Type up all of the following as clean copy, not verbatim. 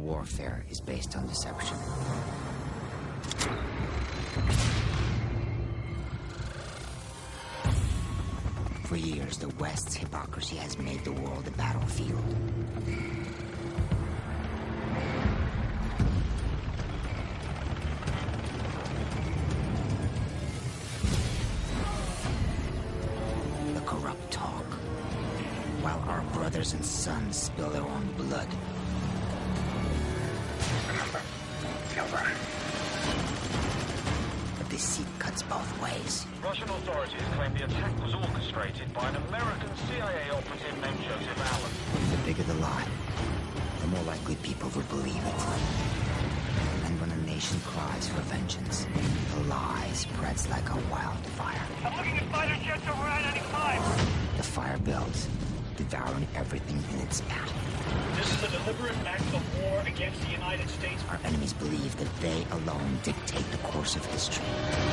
warfare is based on deception. For years, the West's hypocrisy has made the world a battlefield. The corrupt talk, while our brothers and sons spill their own blood. The deceit cuts both ways. Russian authorities claim the attack was orchestrated by an American CIA operative named Joseph Allen. The bigger the lie, the more likely people will believe it. And when a nation cries for vengeance, the lie spreads like a wildfire. I'm looking at fighter jets over I-95. The fire builds, devouring everything in its path. This is a deliberate act of war against the United States. Our enemies believe that they alone dictate the course of history.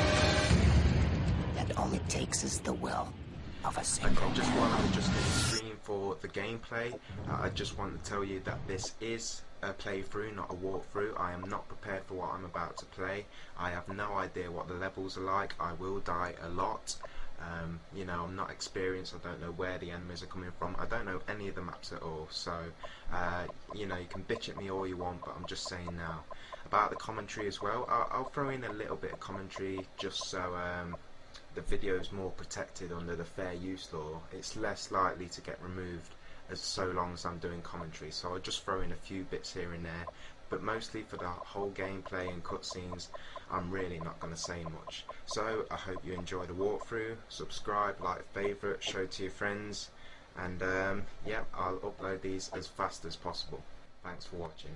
That all it takes is the will of a single Okay, just man. while I'm just in the screen for the gameplay, I just want to tell you that this is a playthrough, not a walkthrough. I am not prepared for what I'm about to play. I have no idea what the levels are like. I will die a lot. You know, I'm not experienced. I don't know where the enemies are coming from. I don't know any of the maps at all. So, you know, you can bitch at me all you want, but I'm just saying now. About the commentary as well, I'll throw in a little bit of commentary just so the video is more protected under the fair use law. It's less likely to get removed as so long as I'm doing commentary. So I'll just throw in a few bits here and there. But mostly for the whole gameplay and cutscenes, I'm really not going to say much. So I hope you enjoy the walkthrough. Subscribe, like, favourite, show to your friends, and yeah, I'll upload these as fast as possible. Thanks for watching.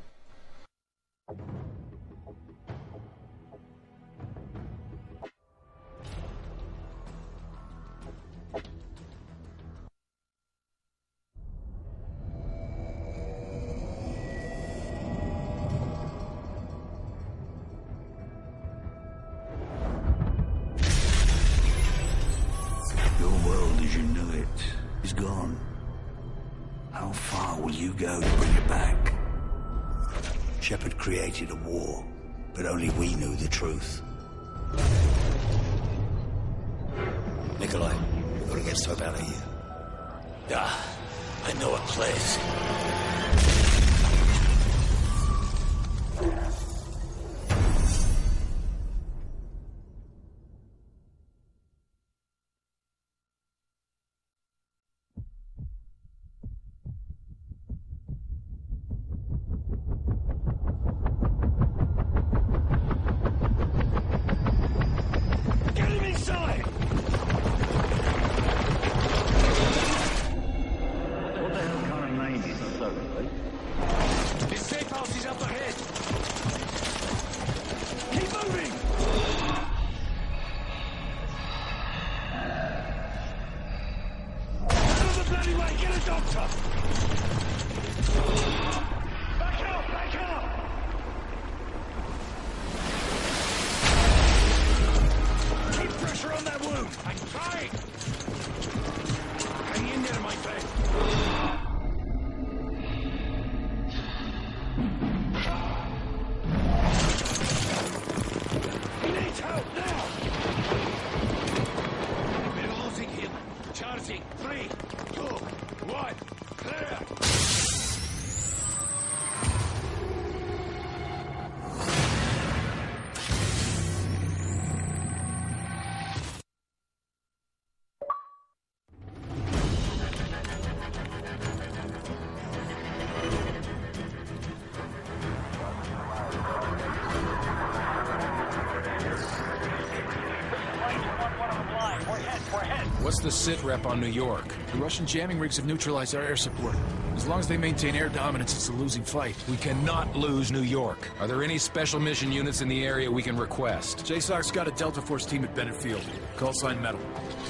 Is gone. How far will you go to bring it back? Shepard created a war, but only we knew the truth. Nikolai, we've got to get Soap out of here. Ah, I know a place. What's the sit rep on New York? The Russian jamming rigs have neutralized our air support. As long as they maintain air dominance, it's a losing fight. We cannot lose New York. Are there any special mission units in the area we can request? JSOC's got a Delta Force team at Bennett Field. Call sign Metal.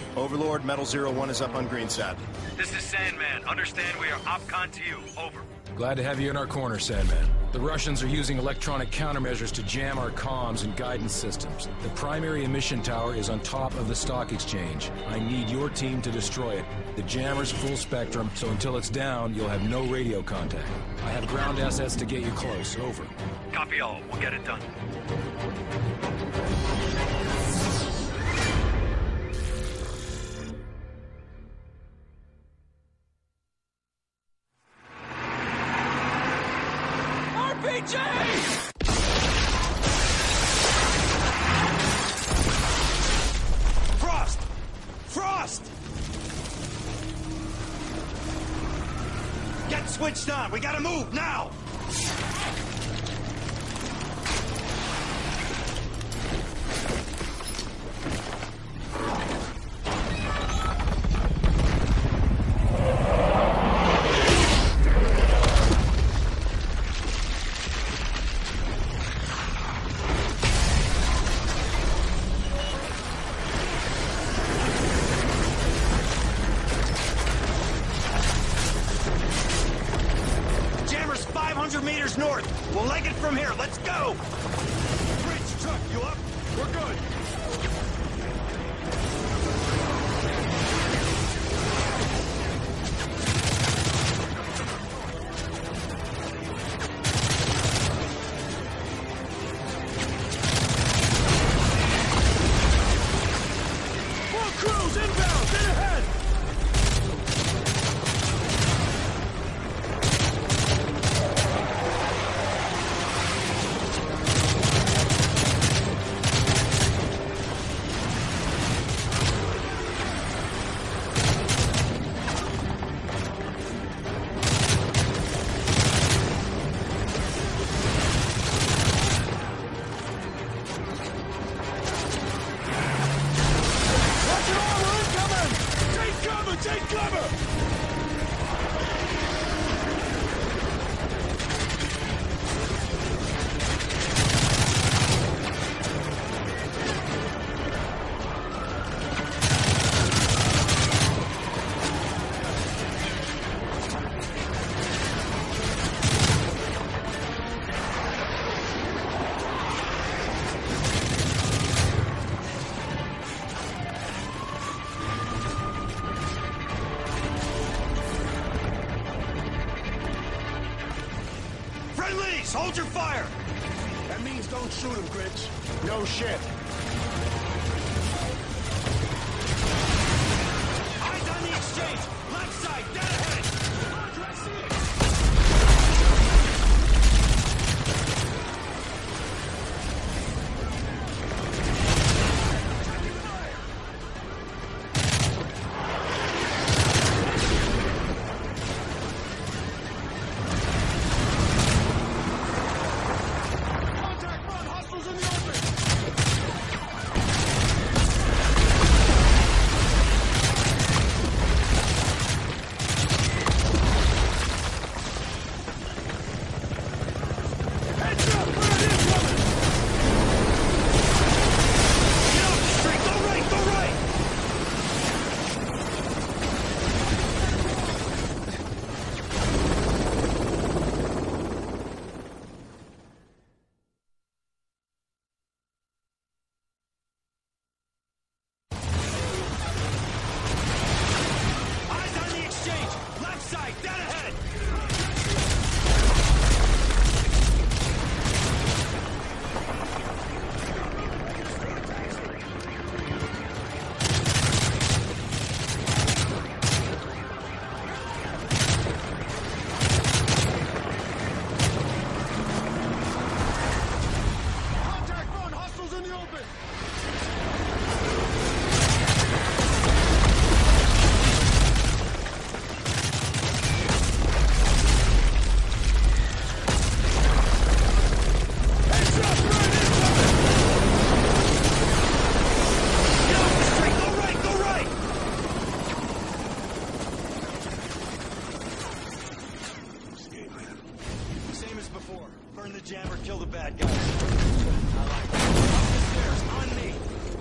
Overlord, Metal 01 is up on Greenside. This is Sandman. Understand we are OPCON to you. Over. Glad to have you in our corner, Sandman. The Russians are using electronic countermeasures to jam our comms and guidance systems. The primary emission tower is on top of the stock exchange. I need your team to destroy it. The jammer's full spectrum, so until it's down, you'll have no radio contact. I have ground assets to get you close. Over. Copy all. We'll get it done. Frost! Frost! Get switched on! We gotta move, now! Meters north. We'll leg it from here. Let's go! Bridge truck, you up? We're good. More crews inbound! Get ahead! Take cover! Friendlies, hold your fire! That means don't shoot him, Gritch. No shit. Eyes on the exchange! Left side, dead ahead! Roger, I see it! Burn the jammer, kill the bad guys. I like it. Up the stairs, on me.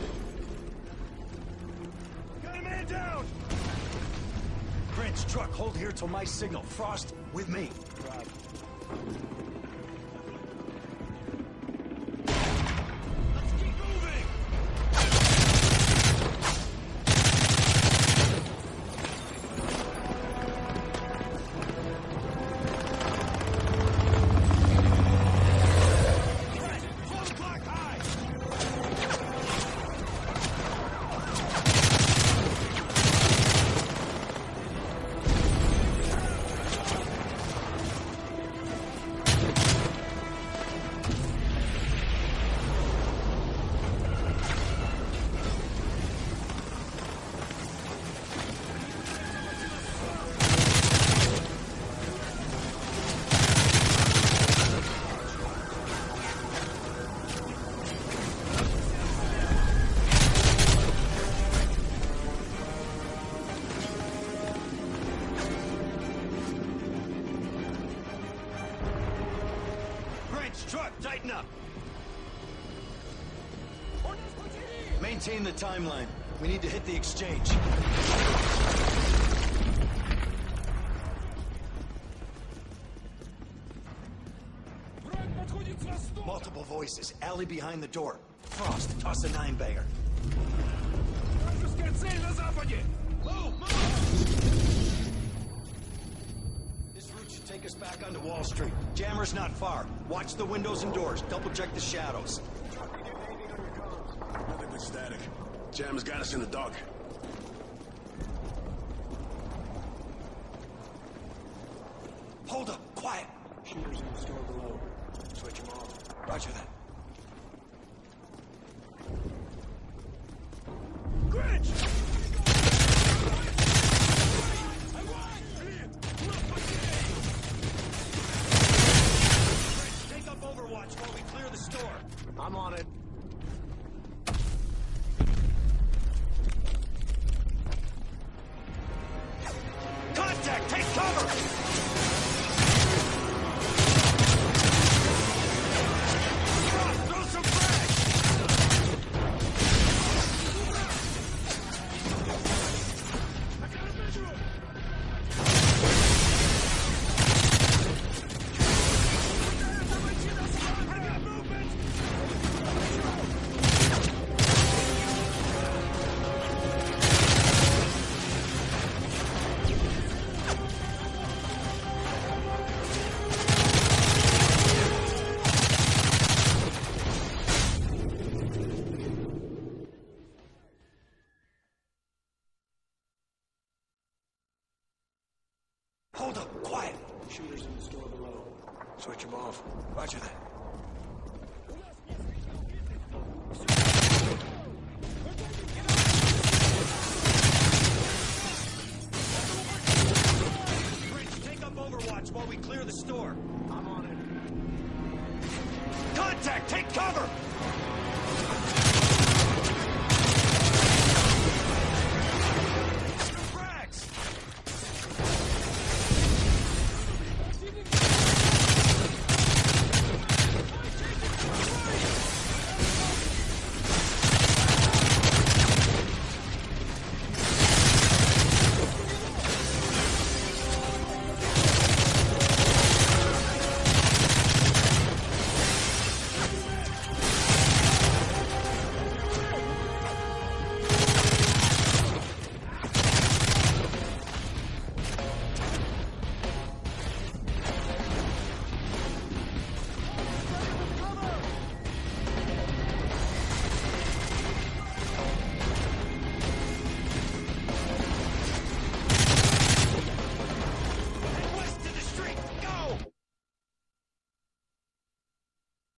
Got a man down! Grinch, truck, hold here till my signal. Frost, with me. Roger. Truck, tighten up! Maintain the timeline. We need to hit the exchange. Multiple voices. Alley behind the door. Frost, toss a 9-bagger. This route should take us back onto Wall Street. Jammer's not far. Watch the windows and doors. Double check the shadows. Nothing but static. Jammer's got us in the dark. Hold up, quiet. Shooters in the store below. Switch them off. Roger that. Grinch! Take up Overwatch while we clear the store. I'm on it. Contact! Take cover! Hold up, quiet. Shooters in the store below. Switch them off. Roger that. Grinch, take up Overwatch while we clear the store. I'm on it. Contact! Take cover!